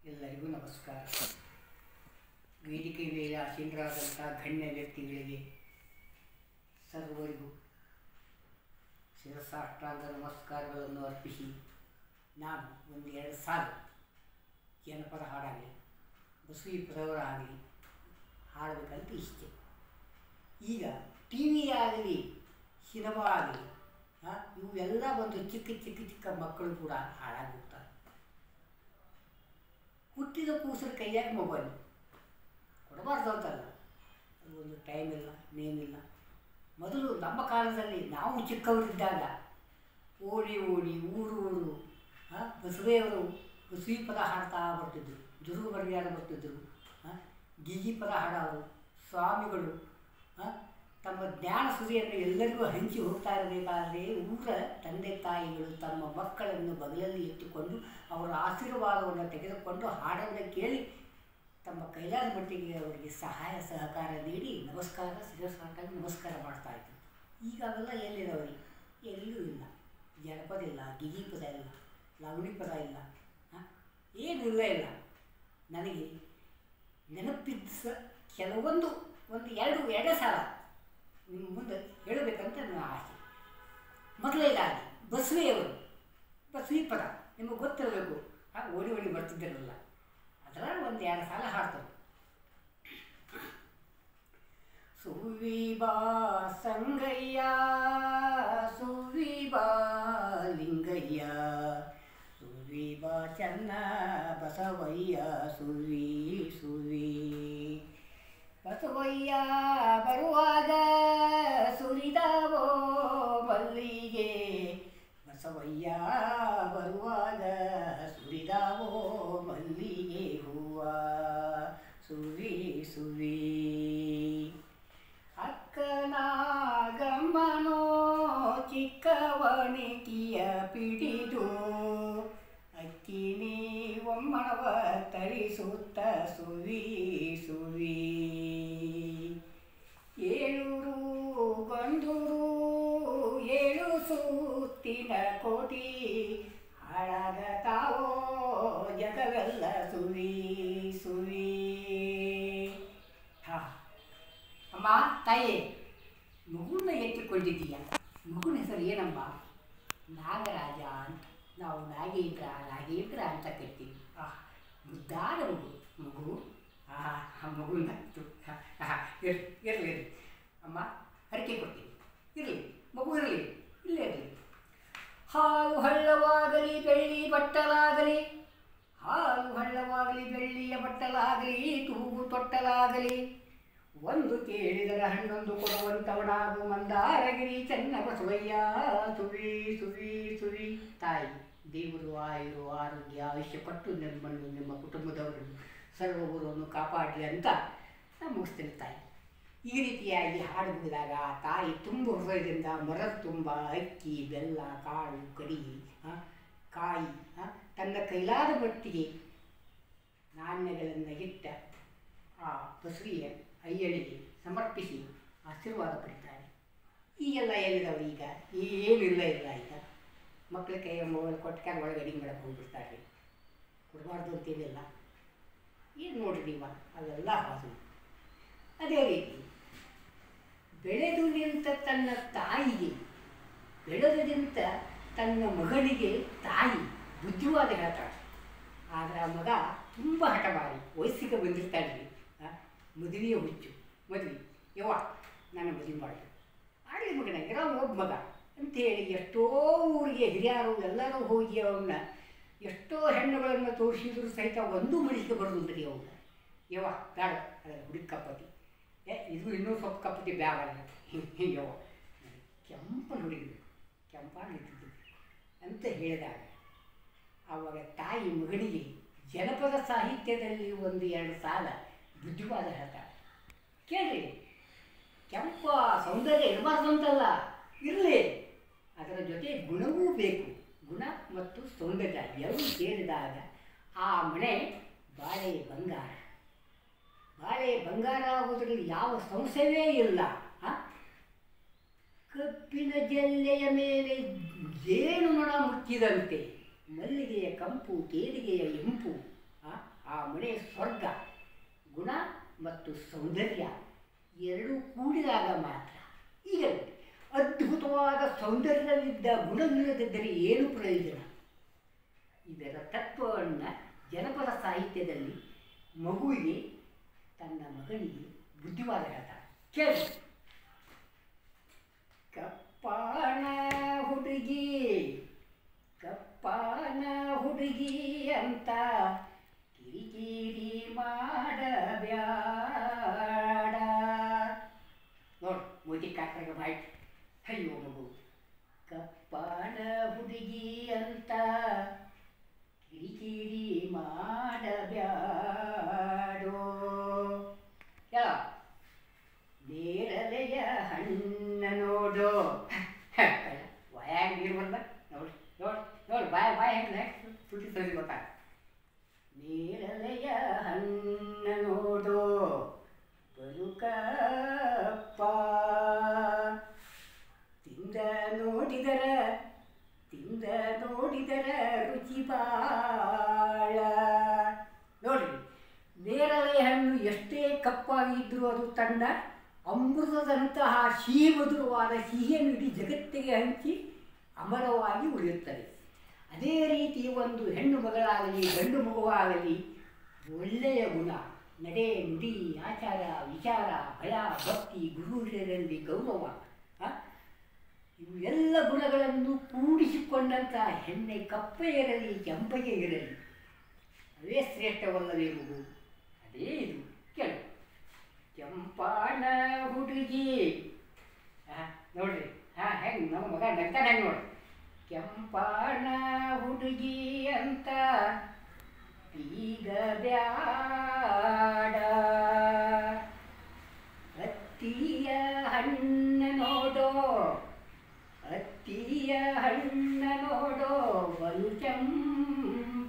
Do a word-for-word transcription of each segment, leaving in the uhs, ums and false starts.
ಎಲ್ಲರಿಗೂ ನಮಸ್ಕಾರ. ವೇದಿಕೆ ಮೇಲೆ ಆಸೀನರಾದಂಥ ಗಣ್ಯ ವ್ಯಕ್ತಿಗಳಿಗೆ ಸರ್ವರಿಗೂ ಶಿರಸಾಷ್ಟಾಂಗ ನಮಸ್ಕಾರಗಳನ್ನು ಅರ್ಪಿಸಿ ನಾನು ಒಂದು ಎರಡು ಸಾಲು ಜನಪದ ಹಾಡಾಗಲಿ ಬಸವಿ ಪದವರ ಆಗಲಿ ಹಾಡಬೇಕಂತ ಇಷ್ಟೆ. ಈಗ ಟಿ ವಿ ಆಗಲಿ ಸಿನಿಮಾ ಆಗಲಿ ಇವೆಲ್ಲ ಒಂದು ಚಿಕ್ಕ ಚಿಕ್ಕ ಚಿಕ್ಕ ಮಕ್ಕಳು ಕೂಡ ಹಾಳಾಗಿ ಹೋಗ್ತಾರೆ. ಹುಟ್ಟಿದ ಕೂಸರ ಕೈಯಾಗ ಮೊಬೈಲ್ ಕೊಡಬಾರ್ದು ಅಂತಲ್ಲ, ಅದು ಒಂದು ಟೈಮ್ ಇಲ್ಲ, ನೇಮ್ ಇಲ್ಲ. ಮೊದಲು ನಮ್ಮ ಕಾಲದಲ್ಲಿ ನಾವು ಚಿಕ್ಕವರಿದ್ದಾಗ ಓಡಿ ಓಡಿ ಊರು ಊರು ಬಸವೆಯವರು ಬಸವಿ ಪದ ಹಾಡ್ತಾ ಬರ್ತಿದ್ರು, ದುರ್ಗ ಬರಿಯಾರ ಬರ್ತಿದ್ದರು, ಗೀಗಿ ಪದ ಹಾಡೋರು, ಸ್ವಾಮಿಗಳು ತಮ್ಮ ಜ್ಞಾನ ಸುರಿಯನ್ನು ಎಲ್ಲರಿಗೂ ಹಂಚಿ ಹೋಗ್ತಾ ಇರಬೇಕಾದರೆ ಊರ ತಂದೆ ತಾಯಿಗಳು ತಮ್ಮ ಮಕ್ಕಳನ್ನು ಬಗಲಲ್ಲಿ ಇಟ್ಟುಕೊಂಡು ಅವರ ಆಶೀರ್ವಾದವನ್ನು ತೆಗೆದುಕೊಂಡು ಹಾಡನ್ನು ಕೇಳಿ ತಮ್ಮ ಕೈಲಾದ ಮಟ್ಟಿಗೆ ಅವರಿಗೆ ಸಹಾಯ ಸಹಕಾರ ನೀಡಿ ನಮಸ್ಕಾರ ಶಿರಸಾಷ್ಟಾಂಗ ನಮಸ್ಕಾರ ಮಾಡ್ತಾಯಿದ್ರು. ಈಗ ಅವೆಲ್ಲ ಎಲ್ಲಿದವರಿ? ಎಲ್ಲೂ ಇಲ್ಲ. ಜನಪದ ಇಲ್ಲ, ಗಿಗಿ ಪದ ಇಲ್ಲ, ಲಾವಣಿ ಪದ ಇಲ್ಲ, ಏನೂ ಇಲ್ಲ ಇಲ್ಲ. ನನಗೆ ನೆನಪಿದ್ದ ಕೆಲವೊಂದು ಒಂದು ಎರಡು ಎರಡೇ ಸಾಲ ನಿಮ್ಮ ಮುಂದೆ ಹೇಳಬೇಕಂತ ನನ್ನ ಆಸೆ. ಮೊದಲನೇದಾಗಿ ಬಸವೆಯವರು ಬಸವಿ ಪದ ನಿಮಗೆ ಗೊತ್ತಿರಬೇಕು, ಓಡಿ ಓಡಿ ಬರ್ತಿದ್ದಿರಲ್ಲ, ಅದರ ಒಂದು ಎರಡು ಸಾಲ ಹಾಡ್ತಾರೆ. ಸುವಿ ಬಾ ಸಂಗಯ್ಯ ಸುವಿ ಬಾ ಲಿಂಗಯ್ಯ ಸುವಿ ಬಾ ಚನ್ನ ಬಸವಯ್ಯ ಸುವಿ ಸುವಿ ಬಸವಯ್ಯ ಬರುವಾಗ ಸುರಿದಾವೋ ಮಲ್ಲಿಗೆ ಬಸವಯ್ಯ ಬರುವಾಗ ಸುರಿದಾವೋ ಮಲ್ಲಿಗೆ ಹೂವ ಸುವಿ ಸುವಿ ಅಕ್ಕನಾಗಮ್ಮನೋ ಚಿಕ್ಕವಣಿಕಿಯ ಪಿಡಿದು ಅಕ್ಕಿನಿ ಒಮ್ಮಣವ ತರಿಸುತ್ತ ಸುವಿ ಸುವಿ ಏಳೂರು ಗಂಧೂರು ಏಳು ಸುತ್ತಿನ ಕೋಟಿ ಹಾಳಾಗ ತಾವೋ ಜಗವೆಲ್ಲ ಸುವಿ ಸುವಿ. ಹಾ ಅಮ್ಮ ತಾಯಿ, ಮಗುನ ಎತ್ತಿಕೊಂಡಿದ್ದೀಯ, ಮಗುನ ಹೆಸರು ಏನಮ್ಮ? ನಾಗರಾಜ ಅಂತ. ನಾವು ನಾಗೇಂದ್ರ ನಾಗೇಂದ್ರ ಅಂತ ಕರಿತೀವಿ. ಆ ಮುದ್ದಾದ ಮಗು ಮಗು ಆ ಮಗುನ ಇರಲಿ ಇರಲಿ ಅಮ್ಮ, ಹರಕೆ ಕೊಡ್ತೀನಿ, ಇರಲಿ ಮಗು ಇರಲಿ, ಇಲ್ಲೇ ಇರಲಿ. ಹಾಲು ಹಳ್ಳವಾಗಲಿ ಬೆಳ್ಳಿ ಬಟ್ಟಲಾಗಲಿ, ಹಾಲು ಹಳ್ಳವಾಗಲಿ ಬೆಳ್ಳಿಯ ಬಟ್ಟಲಾಗಲಿ, ತೂಗು ತೊಟ್ಟಲಾಗಲಿ, ಒಂದು ಕೇಳಿದರೆ ಹಣ್ಣೊಂದು ಕೊಡುವಂಥವನಾಗು ಮಂದಾರಗಿರಿ ಚೆನ್ನ ಬಸವಯ್ಯ ಸುವಿ ಸುವಿ ಸುವಿ. ತಾಯಿ ದೇವರು ಆಯುರು ಆರೋಗ್ಯ ಆಯುಷ್ಯ ಪಟ್ಟು ನಿಮ್ಮನ್ನು ನಿಮ್ಮ ಕುಟುಂಬದವರನ್ನು ಸರ್ವಗುರುವನ್ನು ಕಾಪಾಡಲಿ ಅಂತ ನಾನು ಮುಗಿಸ್ತೇನೆ ತಾಯಿ. ಈ ರೀತಿಯಾಗಿ ಹಾಡು ಮುಗಿದಾಗ ತಾಯಿ ತುಂಬ ಹೃದಯದಿಂದ ಮರದ ತುಂಬ ಅಕ್ಕಿ ಬೆಲ್ಲ ಕಾಳು ಕಡಿ ಕಾಯಿ ತನ್ನ ಕೈಲಾದ ಮಟ್ಟಿಗೆ ನಾಣ್ಯಗಳನ್ನು ಇಟ್ಟ ಆ ಬಸವಿಯ ಅಯ್ಯಳಿಗೆ ಸಮರ್ಪಿಸಿ ಆಶೀರ್ವಾದ ಪಡಿತಾರೆ. ಈಗೆಲ್ಲ ಏನಿದಾವೆ? ಈಗ ಏನಿಲ್ಲ ಇಲ್ಲ. ಈಗ ಮಕ್ಕಳ ಕೈಯ ಮೊಬೈಲ್ ಕೊಟ್ಟಾಗ ಒಳಗೆ ಅಡಿಗೆ ಮಾಡಕ್ಕೆ ಹೋಗ್ಬಿಡ್ತಾರೆ. ಕೊಡಬಾರ್ದು ಅಂತೇನಿಲ್ಲ. ಏನು ನೋಡ್ರಿ ನೀವು, ಅವೆಲ್ಲ ಹಾಸು. ಅದೇ ರೀತಿ ಬೆಳೆದು ನಿಂತ ತನ್ನ ತಾಯಿಗೆ, ಬೆಳೆದು ನಿಂತ ತನ್ನ ಮಗನಿಗೆ ತಾಯಿ ಬುದ್ಧಿವಾದ ಹೇಳ್ತಾಳೆ. ಆದರೆ ಆ ಮಗ ತುಂಬ ಹಠಮಾರಿ ವಯಸ್ಸಿಗೆ ಬಂದಿರ್ತಾಳೆ. ಮದುವೆಯ ಹುಚ್ಚು, ಮದುವೆ ಯವ್ವ ನನ್ನ ಮದುವೆ ಮಾಡಿ ಆಗಲಿ ಮಗನ ಇರೋ ಒಬ್ಬ ಮಗ ಅಂಥೇಳಿ ಎಷ್ಟೋ ಊರಿಗೆ ಹಿರಿಯರು ಎಲ್ಲರೂ ಹೋಗಿ ಅವನ್ನ ಎಷ್ಟೋ ಹೆಣ್ಣುಗಳನ್ನು ತೋರಿಸಿದ್ರು ಸಹಿತ ಒಂದು ಮಳಿಗೆ ಬರೋದಿಲ್ಲ ಅವನ್ನ. ಯವ್ವ ಬೇಡ, ಅದರ ಹುಡುಗ ಕಪ್ಪತಿ, ಏ ಇದು ಇನ್ನೂ ಸ್ವಲ್ಪ ಕಪ್ಪತಿ ಬ್ಯಾಗಲ್ಲ ಯವ್ವ ಕೆಂಪನ ಹುಡುಗಬೇಕು, ಕೆಂಪಾಗಿರ್ತಿದ್ದು ಅಂತ ಹೇಳಿದಾಗ ಆವಾಗ ತಾಯಿ ಮಗನಿಗೆ ಜನಪದ ಸಾಹಿತ್ಯದಲ್ಲಿ ಒಂದು ಎರಡು ಸಾಲ ಬುದ್ಧಿವಾದ ಹೇಳ್ತಾಳೆ. ಕೇಳ್ರಿ, ಕೆಂಪ ಸೌಂದರ್ಯ ಇರಬಾರ್ದು ಅಂತಲ್ಲ, ಇರಲಿ, ಅದರ ಜೊತೆ ಗುಣವೂ ಬೇಕು. ಗುಣ ಮತ್ತು ಸೌಂದರ್ಯ ಎರಡೂ ಸೇರಿದಾಗ ಆ ಮನೆ ಬಾಳೆ ಬಂಗಾರ. ಬಾಳೆ ಬಂಗಾರ ಆಗೋದ್ರಲ್ಲಿ ಯಾವ ಸಂಶಯವೇ ಇಲ್ಲ. ಕಬ್ಬಿನ ಜಲ್ಲೆಯ ಮೇಲೆ ಜೇನು ನೊಣ ಮುಚ್ಚಿದಂತೆ ಮಲ್ಲಿಗೆಯ ಕಂಪು ಕೇದಿಗೆಯ ಇಂಪು ಮತ್ತು ಸೌಂದರ್ಯ ಎರಡೂ ಕೂಡಿದಾಗ ಮಾತ್ರ. ಈಗ ಅದ್ಭುತವಾದ ಸೌಂದರ್ಯವಿದ್ದ ಗುಣವಿಲ್ಲದಿದ್ದರೆ ಏನು ಪ್ರಯೋಜನ? ಇದರ ತತ್ವವನ್ನು ಜನಪದ ಸಾಹಿತ್ಯದಲ್ಲಿ ಮಗುವಿಗೆ ತನ್ನ ಮಗನಿಗೆ ಬುದ್ಧಿವಾದ ಹೇಳ್ತಾರೆ. ಕೇಳಿ. ಕಪ್ಪಾಣ ಹುಡುಗಿ ಕಪ್ಪಾಣ ಹುಡುಗಿ ಅಂತ ಕಿರಿಕಿರಿ ಮಾಡಬ್ಯಾಡ. ನೋಡು ಮೂತಿ ಕಾಕ್ರಾಗ ಮಾಡಿ ಅಯ್ಯೋ ಮಗು. ಕಪ್ಪಾಣ ಹುಡುಗಿ ಅಂತ ಕಿರಿಕಿರಿ ಮಾಡಬ್ಯಾಡೋ. ಯಾವ ನೇರಳೆಯ ಹಣ್ಣ ನೋಡು. ಬಾಯಾಗ ನೀರು ಬಂದ ನೋಡಿ ನೋಡಿ ನೋಡಿ ಬಾಯ ಬಾಯ ಹೆಂಗೆ ಸುಟ್ಟಿ ಸರಿ ಗೊತ್ತಾ. ನೇರಳೆಯ ಹಣ್ಣ ನೋಡು ಬದುಕಪ್ಪ. ತಿಂದ ನೋಡಿದರ ತಿಂದ ನೋಡಿದರ ರುಚಿ ಬಾಳ. ನೋಡ್ರಿ, ನೇರಳೆ ಹಣ್ಣು ಎಷ್ಟೇ ಕಪ್ಪಾಗಿದ್ದರೂ ಅದು ತನ್ನ ಅಮೃತದಂತಹ ಸಿಹಿ ಮಧುರವಾದ ಸಿಹಿಯನ್ನು ಇಡೀ ಜಗತ್ತಿಗೆ ಹಂಚಿ ಅಮರವಾಗಿ ಉಳಿಯುತ್ತದೆ. ಅದೇ ರೀತಿ ಒಂದು ಹೆಣ್ಣು ಮಗಳಾಗಲಿ ಗಂಡು ಮಗುವಾಗಲಿ ಒಳ್ಳೆಯ ಗುಣ, ನಡೆ ನುಡಿ ಆಚಾರ ವಿಚಾರ ಭಯ ಭಕ್ತಿ ಗುರು ಹಿರಿಯರಲ್ಲಿ ಗೌರವ, ಇವು ಎಲ್ಲ ಗುಣಗಳನ್ನು ಕೂಡಿಸಿಕೊಂಡಂಥ ಹೆಣ್ಣೆ ಕಪ್ಪೆ ಇರಲಿ ಕೆಂಪಗೆ ಇರಲಿ ಅದೇ ಶ್ರೇಷ್ಠವಲ್ಲವೇ ಮಗು? ಅದೇ ಇದು ಕೇಳು. ಕೆಂಪಾಣ ಹುಡುಗಿ. ಹಾಂ ನೋಡ್ರಿ, ಹಾಂ ಹೆಂಗೆ ನಮ್ಮ ಮಗ ನಗ್ತಾನೆ ಹೆಂಗೆ ನೋಡಿ. ಕೆಂಪಾಣ ಹುಡುಗಿ ಅಂತ ಈಗ ಬ್ಯಾಡ. ಹತ್ತಿಯ ಹಣ್ಣ ನೋಡೋ ಹತ್ತಿಯ ಹಣ್ಣ ನೋಡೋ ಬಲು ಕೆಂಪ.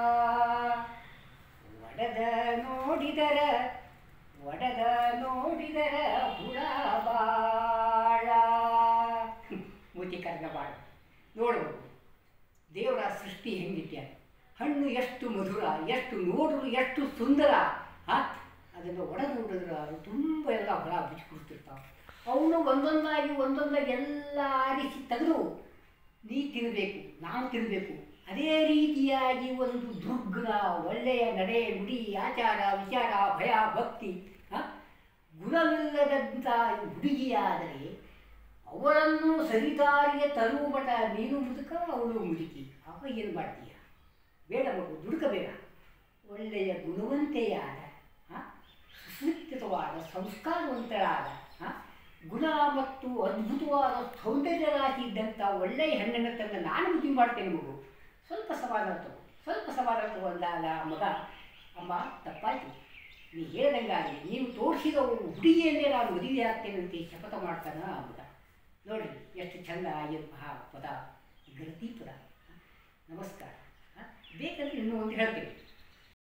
ಒಡೆದ ನೋಡಿದರ ಒಡೆದ ನೋಡಿದರ ಹುಳ ಬಾಳ. ಮೂತಿ ಕರ್ಗ ಬಾಳ. ನೋಡ್ಬೋದು ದೇವರ ಸೃಷ್ಟಿ ಹೆಂಗಿದ್ಯ. ಹಣ್ಣು ಎಷ್ಟು ಮಧುರ, ಎಷ್ಟು ನೋಡಲು ಎಷ್ಟು ಸುಂದರ. ಹಾಂ ಅದನ್ನು ಒಡೆದು ಹೊಡೆದ್ರೆ ಅದು ತುಂಬ ಎಲ್ಲ ಹೊಳ ಬಿಚ್ಚಿಕೊಡ್ತಿರ್ತಾವೆ. ಅವನು ಒಂದೊಂದಾಗಿ ಒಂದೊಂದಾಗಿ ಎಲ್ಲ ಆರಿಸಿ ತೆಗೆದು ನೀ ತಿನ್ನಬೇಕು, ನಾವು ತಿನ್ನಬೇಕು. ಅದೇ ರೀತಿಯಾಗಿ ಒಂದು ದುರ್ಗುಣ, ಒಳ್ಳೆಯ ನಡೆ ನುಡಿ ಆಚಾರ ವಿಚಾರ ಭಯ ಭಕ್ತಿ ಗುಣವಿಲ್ಲದಂಥ ಹುಡುಗಿಯಾದರೆ ಅವರನ್ನು ಸರಿದಾರಿಗೆ ತರುವ ಮಠ ನೀನು ಮುದುಕ ಅವಳು ಮುದುಕಿ. ಅವ ಏನು ಮಾಡ್ತೀಯ? ಬೇಡ ಮಗು, ದುಡುಕಬೇಡ. ಒಳ್ಳೆಯ ಗುಣವಂತೆಯಾದ ಸುಶಿಕ್ಷಿತವಾದ ಸಂಸ್ಕಾರವಂತರಾದ ಗುಣ ಮತ್ತು ಅದ್ಭುತವಾದ ಸೌಂದರ್ಯ ರಾಶಿ ಇದ್ದಂಥ ಒಳ್ಳೆಯ ಹೆಣ್ಣನ್ನು ತಂದು ನಾನು ಮದುವೆ ಮಾಡ್ತೇನೆ ಮಗು. ಸ್ವಲ್ಪ ಸಮಾಧಾನ ತಗೋ, ಸ್ವಲ್ಪ ಸಮಾಧಾನ ತಗೊಂಡಾಗ ಮಗ, ಅಮ್ಮ ತಪ್ಪಾಯ್ತು, ನೀ ಹೇಳ್ದಂಗಾಗಿ ನೀವು ತೋರಿಸಿದ ಹುಡುಗಿಯನ್ನೇ ನಾನು ಮದುವೆ ಆಗ್ತೇನೆ ಅಂತ ಶಪಥ ಮಾಡ್ತಾನ ಮಗ. ನೋಡಿ ಎಷ್ಟು ಚಂದ ಆಗಿರುವ ಪದ ಗಣತಿ ಪದ. ನಮಸ್ಕಾರ. ಬೇಕಂದ್ರೆ ಇನ್ನೂ ಒಂದು ಹೇಳ್ತೇನೆ.